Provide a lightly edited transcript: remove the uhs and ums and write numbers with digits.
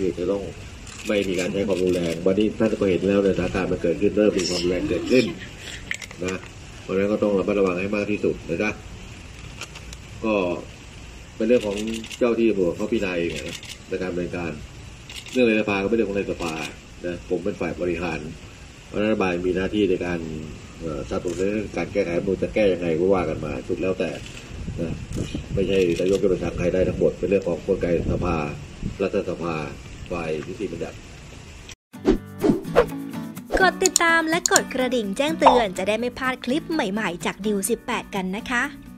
คือจะต้องไม่มีการใช้ความรุนแรงวันนี้ท่านก็เห็นแล้วในสถานการณ์มันเกิดขึ้นเริ่มมีความรุนแรงเกิดขึ้นนะเพราะฉะนั้นก็ต้องระมัดระวังให้มากที่สุดนะก็เป็นเรื่องของเจ้าที่ตำรวจเขาพิจารณาเองในการดำเนินการเรื่องในสภาก็ไม่เรื่องของในสภานะผมเป็นฝ่ายบริหารรัฐบาลมีหน้าที่ในการสนับสนุนเรื่องการแก้ไขรัฐธรรมนูญจะแก้ยังไงก็ว่ากันมาสุดแล้วแต่นะไม่ใช่นายกจะไปสั่งใครได้ทั้งหมดเป็นเรื่องของกลไกสภารัฐสภาฝ่ายนิติบัญญัติกดติดตามและกดกระดิ่งแจ้งเตือนจะได้ไม่พลาดคลิปใหม่ๆจากดิว18กันนะคะ